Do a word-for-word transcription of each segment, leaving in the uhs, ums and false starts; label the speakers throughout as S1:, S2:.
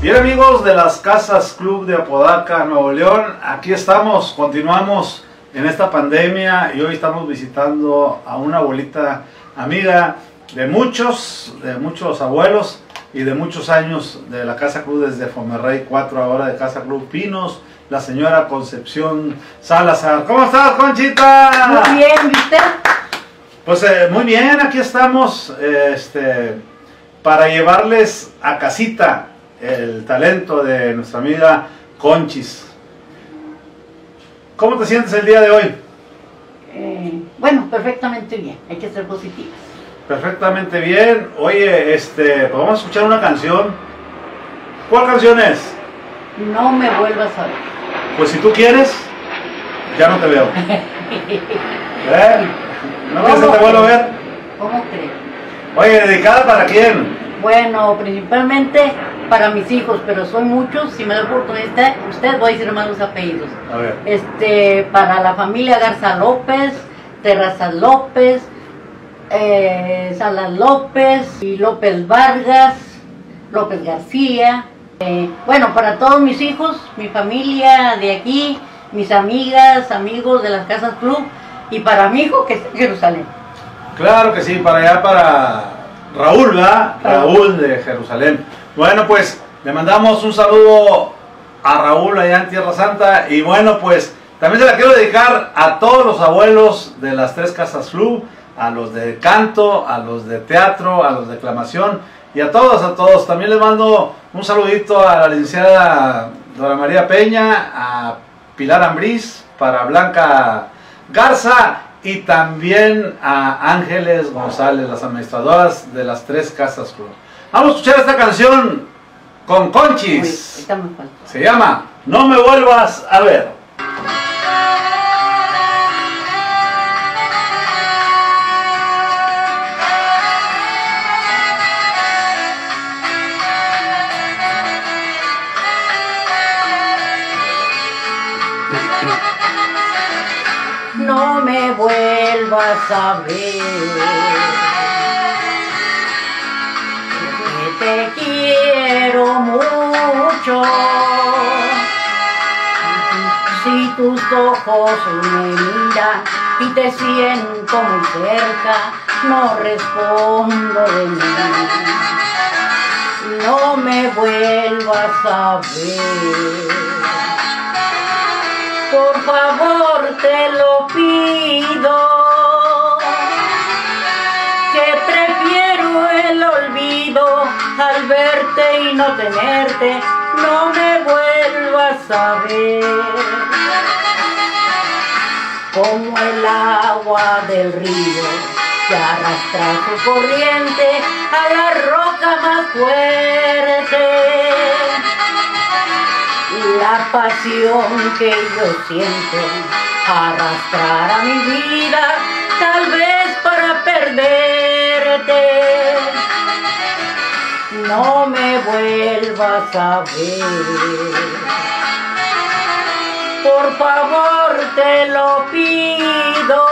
S1: Bien, amigos de las Casas Club de Apodaca, Nuevo León, aquí estamos, continuamos en esta pandemia y hoy estamos visitando a una abuelita amiga de muchos, de muchos abuelos y de muchos años de la Casa Club desde Fomerrey cuatro, ahora de Casa Club Pinos, la señora Concepción Salazar. ¿Cómo estás, Conchita?
S2: Muy bien, ¿y usted?
S1: Pues eh, muy bien, aquí estamos eh, este, para llevarles a casita el talento de nuestra amiga Conchis. ¿Cómo te sientes el día de hoy?
S2: Eh, bueno, perfectamente bien, hay que ser positivos.
S1: Perfectamente bien. Oye, este, pues vamos a escuchar una canción. ¿Cuál canción es?
S2: No me vuelvas a ver.
S1: Pues si tú quieres, ya no te veo. ¿Eh? ¿No quieres que te vuelva a ver?
S2: ¿Cómo crees?
S1: Oye, ¿dedicada para quién?
S2: Bueno, principalmente para mis hijos, pero son muchos. Si me da oportunidad, usted voy a decir más los apellidos.
S1: A ver.
S2: Este, para la familia Garza López, Terrazas López, eh, Salas López y López Vargas, López García. Eh, bueno, para todos mis hijos, mi familia de aquí, mis amigas, amigos de las Casas Club y para mi hijo que está en Jerusalén.
S1: Claro que sí, para allá, para Raúl, ¿verdad? Raúl de Jerusalén. Bueno, pues le mandamos un saludo a Raúl allá en Tierra Santa y bueno, pues también se la quiero dedicar a todos los abuelos de las tres Casas Club, a los de canto, a los de teatro, a los de declamación y a todos, a todos. También les mando un saludito a la licenciada Dora María Peña, a Pilar Ambriz, para Blanca Garza y también a Ángeles González, las administradoras de las tres Casas Club. Vamos a escuchar esta canción con Conchis.
S2: Uy, me falta.
S1: Se llama No me vuelvas a ver.
S2: No me vuelvas a ver, que te quiero mucho. Si tus ojos me miran y te siento muy cerca, no respondo de mí. No me vuelvas a ver. Por favor te lo pido, que prefiero el olvido al verte y no tenerte, no me vuelvas a ver. Como el agua del río que arrastra su corriente a la roca más fuerte. La pasión que yo siento arrastrar a mi vida, tal vez para perderte. No me vuelvas a ver. Por favor te lo pido,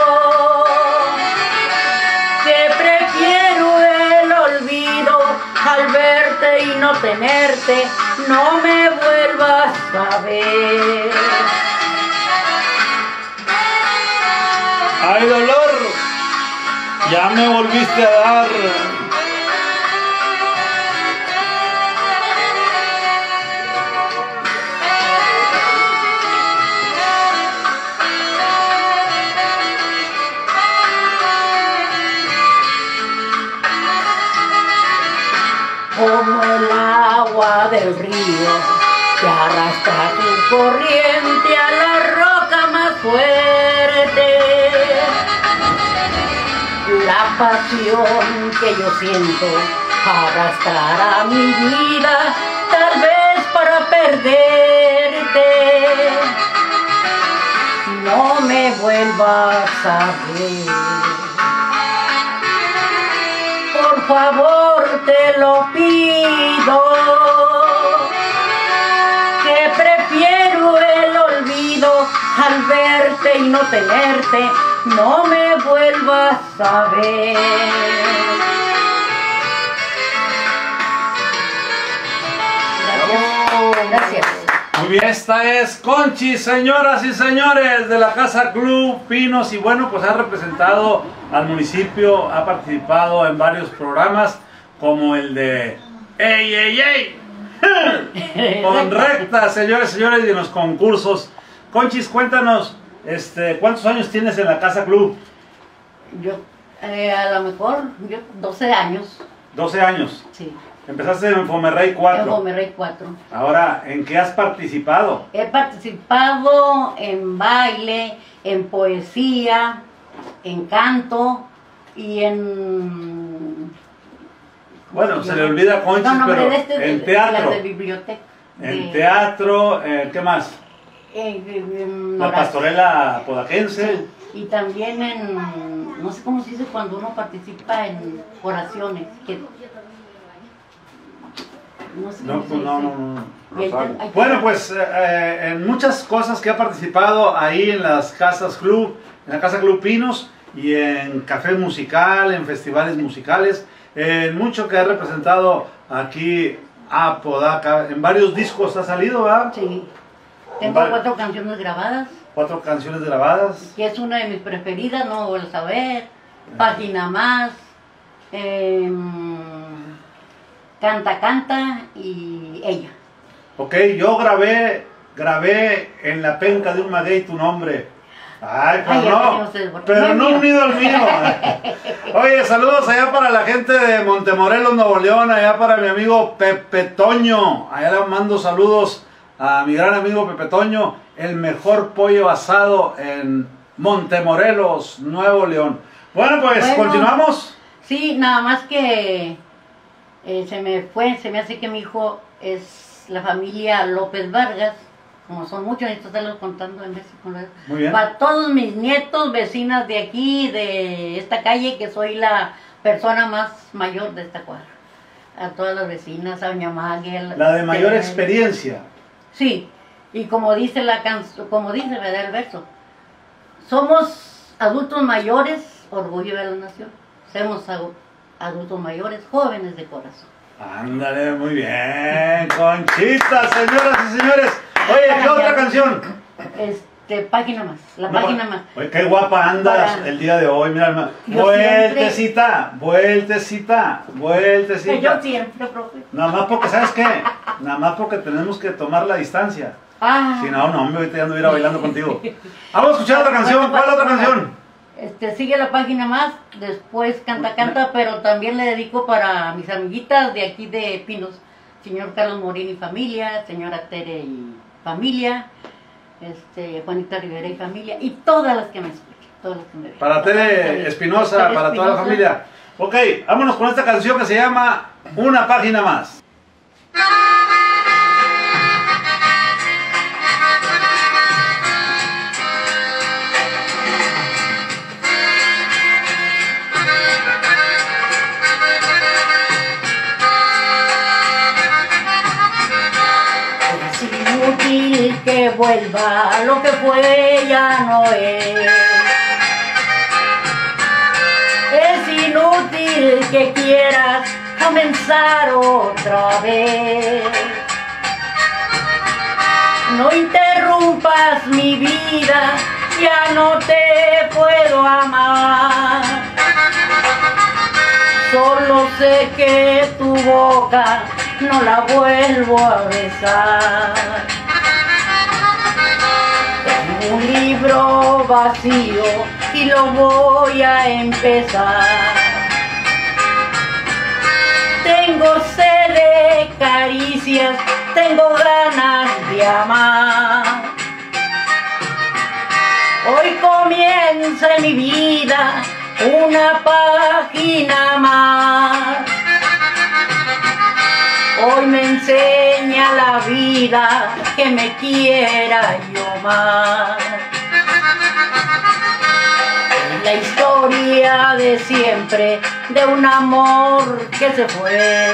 S2: que prefiero el olvido al verte y no tenerte, no me vuelvas a ver.
S1: ¡Ay, dolor! Ya me volviste a dar.
S2: Como el agua del río que arrastra su corriente a la roca más fuerte. La pasión que yo siento arrastrar a mi vida, tal vez para perderte. No me vuelvas a ver. Por favor te lo pido, que prefiero el olvido al verte y no tenerte, no me vuelvas a ver. Gracias. Gracias.
S1: Muy bien, esta es Conchi, señoras y señores, de la Casa Club Pinos. Y bueno, pues ha representado al municipio, ha participado en varios programas, como el de ¡Ey, ey, ey! Correcta, señores y señores, y en los concursos. Conchis, cuéntanos, este, ¿cuántos años tienes en la Casa Club?
S2: Yo, eh, a lo mejor, yo, doce años.
S1: doce años.
S2: Sí.
S1: Empezaste en Fomerrey cuatro.
S2: En Fomerrey cuatro.
S1: Ahora, ¿en qué has participado?
S2: He participado en baile, en poesía, en canto y en...
S1: Bueno, se le olvida a Conchis,
S2: no, no,
S1: pero
S2: de este,
S1: en
S2: de,
S1: teatro.
S2: De biblioteca.
S1: En
S2: de,
S1: teatro, eh, ¿qué más?
S2: En, en
S1: La pastorela podaquense.
S2: Sí, y también en, no sé cómo se dice cuando uno participa en oraciones. Que, no sé
S1: No,
S2: cómo se
S1: pues no,
S2: dice.
S1: no, no.
S2: Y ahí ten- ahí
S1: Bueno,
S2: ten-
S1: pues eh, en muchas cosas que ha participado ahí en las casas club, en la Casa Club Pinos y en café musical, en festivales musicales, en mucho que ha representado aquí a Podaca, en varios discos ha salido, ¿verdad?
S2: Sí. Tengo
S1: Vale.
S2: cuatro canciones grabadas,
S1: Cuatro canciones grabadas.
S2: que es una de mis preferidas, No Vuelvas a Ver, Página Más, em, Canta Canta y Ella.
S1: Ok, yo grabé, grabé en la penca de un maguey tu nombre. Ay, pero
S2: Ay, ya
S1: no,
S2: tenía ustedes, porque
S1: pero
S2: no
S1: no
S2: es mío.
S1: unido al mío. Oye, saludos allá para la gente de Montemorelos, Nuevo León, allá para mi amigo Pepe Toño. Allá le mando saludos a mi gran amigo Pepe Toño, el mejor pollo asado en Montemorelos, Nuevo León. Bueno, pues
S2: Bueno.
S1: continuamos.
S2: Sí, nada más que eh, se me fue, se me hace que mi hijo es la familia López Vargas, como son muchos, necesito estarlos contando en vez de con la-
S1: Muy bien.
S2: Para todos mis nietos, vecinas de aquí, de esta calle, que soy la persona más mayor de esta cuadra. A todas las vecinas, a doña Maguel.
S1: La de mayor
S2: este,
S1: experiencia.
S2: Sí, y como dice la canción, como dice, ¿verdad? El verso, somos adultos mayores, orgullo de la nación. Somos adu- adultos mayores, jóvenes de corazón.
S1: Ándale, muy bien, Conchita, señoras y señores. Oye, ¿qué otra canción?
S2: Este, página más, la
S1: No,
S2: página más.
S1: Oye, qué guapa andas
S2: Para-
S1: el día de hoy, mira, hermano.
S2: Yo
S1: Vueltecita, vueltecita,
S2: Que
S1: vueltecita.
S2: yo siempre, profe.
S1: Nada más porque, ¿sabes qué? Nada más porque tenemos que tomar la distancia.
S2: Ah,
S1: Si no, no, hombre, ahorita ya ando a ir a bailando contigo. Vamos a escuchar otra canción. ¿Cuál otra canción?
S2: Este, sigue la página más, después canta, canta, pero también le dedico para mis amiguitas de aquí de Pinos, señor Carlos Morín y familia, señora Tere y familia, este, Juanita Rivera y familia, y todas las que me escuchan, todas las que me ven.
S1: Para Tere Espinosa,
S2: Tere
S1: para toda la
S2: Espinosa.
S1: familia. Ok, vámonos con esta canción que se llama Una Página Más.
S2: Es inútil que vuelva, lo que fue ya no es. Es inútil que quieras comenzar otra vez. No interrumpas mi vida, ya no te puedo amar. Solo sé que tu boca no la vuelvo a besar. Tengo un libro vacío y lo voy a empezar. Tengo sed de caricias, tengo ganas de amar. Hoy comienza en mi vida una página más. Hoy me enseña la vida que me quiera yo más. La historia de siempre de un amor que se fue.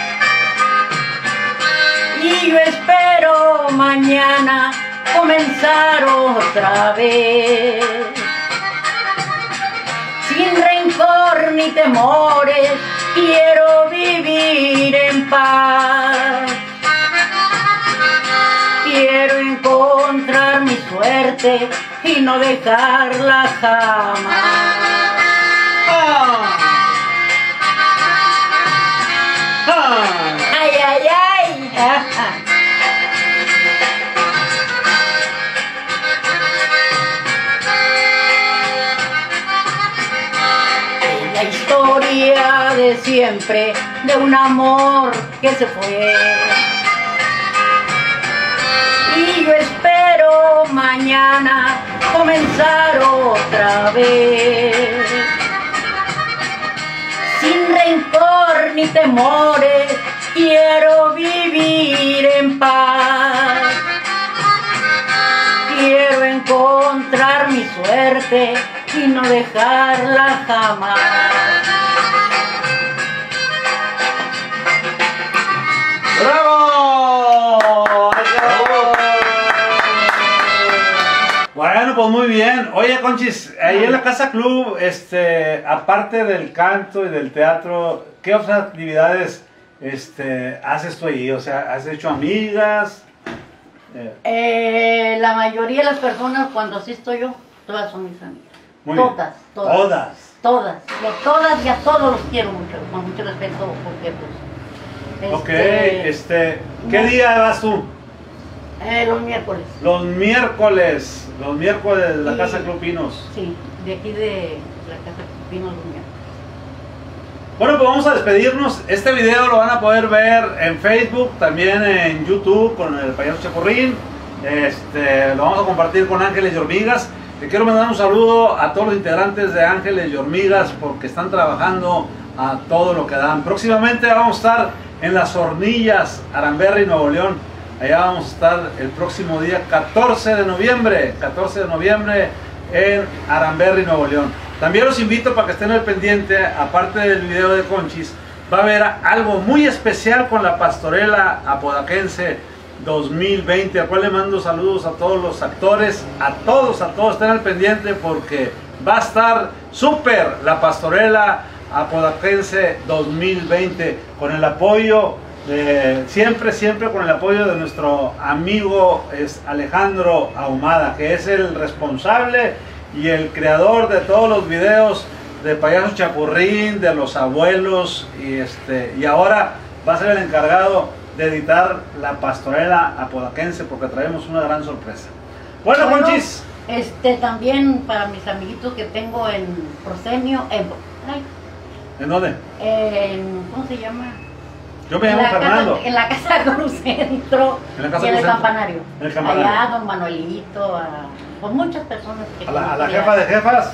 S2: Y yo espero mañana comenzar otra vez. Sin rencor ni temores, quiero vivir en paz. suerte y no dejarla jamás.
S1: Ah. Ah.
S2: Ay, ay, ay. Ajá. La historia de siempre de un amor que se fue, y yo espero mañana comenzar otra vez, sin rencor ni temores, quiero vivir en paz, quiero encontrar mi suerte y no dejarla jamás.
S1: ¡Bravo! Bueno, pues muy bien. Oye, Conchis, ahí en la Casa Club, este, aparte del canto y del teatro, ¿qué otras actividades este, haces tú ahí? O sea, ¿has hecho amigas? Eh,
S2: Eh, la mayoría de las personas cuando asisto yo, todas son mis amigas.
S1: Muy
S2: todas,
S1: bien.
S2: todas.
S1: Todas.
S2: Todas. Y a todas y a todos los quiero mucho, con mucho respeto, porque pues...
S1: Ok,
S2: este,
S1: este, ¿qué
S2: no.
S1: día vas tú?
S2: Eh, los miércoles.
S1: Los miércoles, los miércoles de la
S2: Sí.
S1: Casa Club Pinos.
S2: Sí, de aquí de la Casa Vino los miércoles.
S1: Bueno, pues vamos a despedirnos. Este video lo van a poder ver en Facebook, también en YouTube con el Payaso Chapurrín. Este, lo vamos a compartir con Ángeles y Hormigas. Le quiero mandar un saludo a todos los integrantes de Ángeles y Hormigas porque están trabajando a todo lo que dan. Próximamente vamos a estar en Las Hornillas, Aramberri, Nuevo León. Allá vamos a estar el próximo día catorce de noviembre, catorce de noviembre en Aramberri, Nuevo León. También los invito para que estén al pendiente, aparte del video de Conchis, va a haber algo muy especial con la Pastorela Apodaquense dos mil veinte, al cual le mando saludos a todos los actores, a todos, a todos, estén al pendiente porque va a estar súper la Pastorela Apodaquense dos mil veinte, con el apoyo, de, siempre, siempre con el apoyo de nuestro amigo es Alejandro Ahumada, que es el responsable y el creador de todos los videos de Payaso Chapurrín, de los abuelos, y, este, y ahora va a ser el encargado de editar la Pastorela Apodaquense porque traemos una gran sorpresa. Bueno,
S2: Bueno,
S1: Conchis.
S2: Este, también para mis amiguitos que tengo en Proscenio, en, ay,
S1: ¿En dónde?
S2: en, ¿cómo se llama?
S1: Yo me
S2: En
S1: llamo
S2: la
S1: Fernando.
S2: casa, en la casa Cruz Centro
S1: En la casa
S2: y en
S1: Cruz
S2: el
S1: Centro.
S2: campanario.
S1: En el campanario.
S2: Allá, don Manuelito, a, con muchas personas que
S1: A la, a la
S2: conozco
S1: jefa
S2: ya.
S1: de jefas,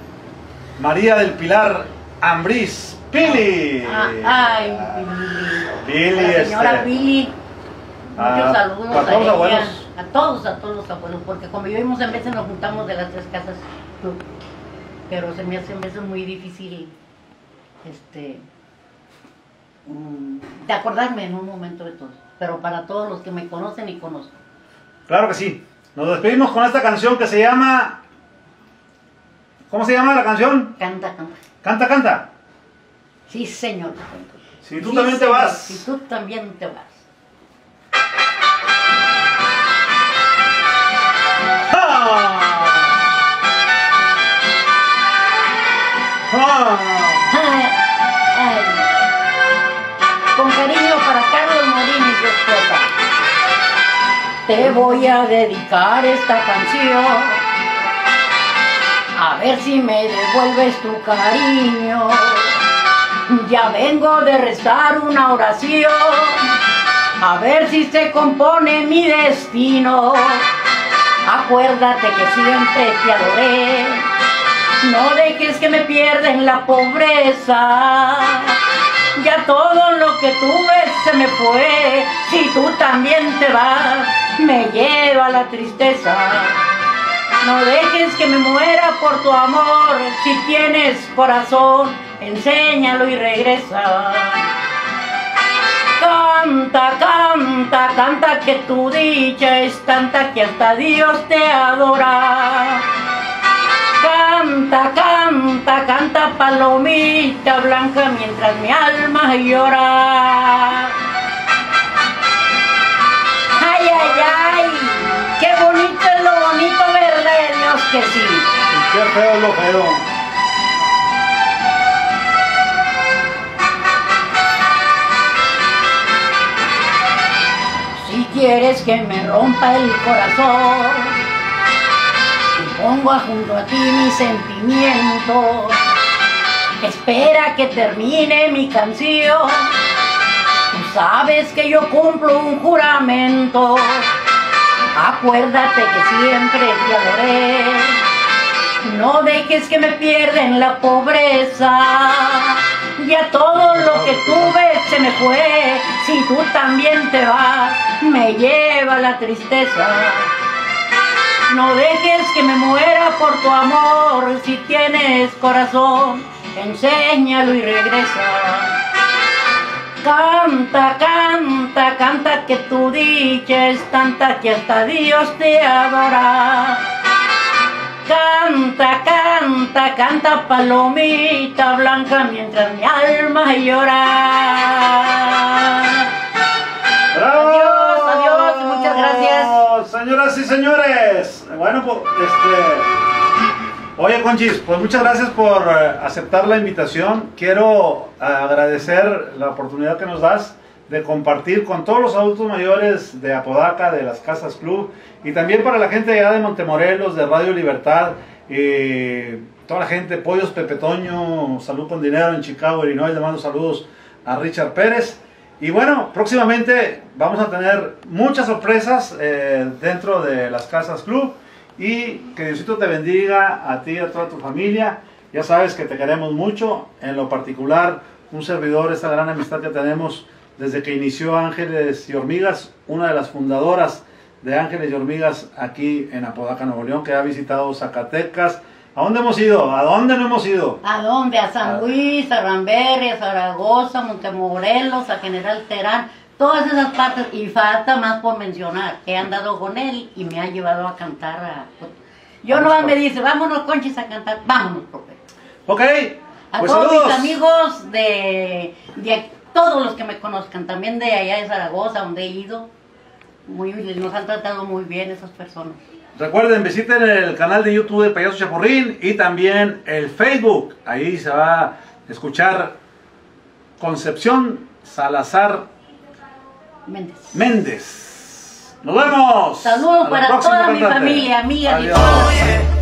S1: María del Pilar Ambrís, Pili.
S2: Ah, ay, Pili.
S1: Pili,
S2: La señora
S1: este,
S2: Pili. Muchos
S1: a-
S2: saludos
S1: para
S2: a,
S1: todos los
S2: ella,
S1: abuelos.
S2: a todos, a todos los abuelos, porque como vivimos en veces nos juntamos de las tres casas, pero se me hace, me hace muy difícil este mm, de acordarme en un momento de todo, pero para todos los que me conocen y conozco.
S1: Claro que sí. Nos despedimos con esta canción que se llama... ¿Cómo se llama la canción?
S2: Canta, canta.
S1: Canta, canta.
S2: Sí, señor.
S1: Si tú
S2: Sí,
S1: también te
S2: señor,
S1: vas.
S2: Si tú también te vas.
S1: ¡Ah! ¡Ah!
S2: Ay, ay. Con cariño para Carlos Morín y su esposa. Te voy a dedicar esta canción. A ver si me devuelves tu cariño. Ya vengo de rezar una oración. A ver si se compone mi destino. Acuérdate que siempre te adoré. No dejes que me pierda en la pobreza. Ya todo lo que tuve se me fue. Si tú también te vas, me lleva la tristeza. No dejes que me muera por tu amor. Si tienes corazón, enséñalo y regresa. Canta, canta, canta que tu dicha es tanta que hasta Dios te adora. Canta, canta, canta palomita blanca mientras mi alma llora. Ay, ay, ay, qué bonito es lo bonito, ¿verdad? que sí.
S1: Y qué feo es lo feo.
S2: Si quieres que me rompa el corazón y pongo junto a ti mis sentimientos, espera que termine mi canción. Tú sabes que yo cumplo un juramento. Acuérdate que siempre te adoré. No dejes que me pierda en la pobreza. Ya todo lo que tuve se me fue. Si tú también te vas, me lleva la tristeza. No dejes que me muera por tu amor. Si tienes corazón, enséñalo y regresa. Canta, canta, canta que tu dicha es tanta que hasta Dios te adora. Canta, canta, canta palomita blanca mientras mi alma llora.
S1: ¡Bravo!
S2: Adiós, adiós, muchas gracias.
S1: Señoras y señores, bueno, pues, este... Oye, Conchis, pues muchas gracias por eh, aceptar la invitación. Quiero eh, agradecer la oportunidad que nos das de compartir con todos los adultos mayores de Apodaca, de las Casas Club, y también para la gente allá de Montemorelos, de Radio Libertad, eh, toda la gente, Pollos Pepe Toño, Salud con Dinero en Chicago, Illinois. Le mando saludos a Richard Pérez. Y bueno, próximamente vamos a tener muchas sorpresas eh, dentro de las Casas Club. Y que Diosito te bendiga a ti y a toda tu familia. Ya sabes que te queremos mucho. En lo particular, un servidor, esta gran amistad que tenemos desde que inició Ángeles y Hormigas, una de las fundadoras de Ángeles y Hormigas aquí en Apodaca, Nuevo León, que ha visitado Zacatecas. ¿A dónde hemos ido? ¿A dónde no hemos ido?
S2: ¿A dónde? A San Luis, a Ramberry, a Zaragoza, Montemorelos, a General Terán. Todas esas partes, y falta más por mencionar, he andado con él y me ha llevado a cantar. A... Yo nomás me dice, vámonos, Conchis, a cantar. Vámonos, profe.
S1: Ok.
S2: A
S1: pues
S2: todos
S1: saludos.
S2: mis amigos de, de todos los que me conozcan, también de allá de Zaragoza, donde he ido, muy, nos han tratado muy bien esas personas.
S1: Recuerden, visiten el canal de YouTube de Payaso Chapurrín y también el Facebook. Ahí se va a escuchar Concepción Salazar
S2: Méndez.
S1: Méndez. Nos vemos.
S2: Saludos
S1: A la
S2: para
S1: próxima
S2: toda mi
S1: cantante.
S2: familia, amigas y
S1: Adiós.
S2: todos.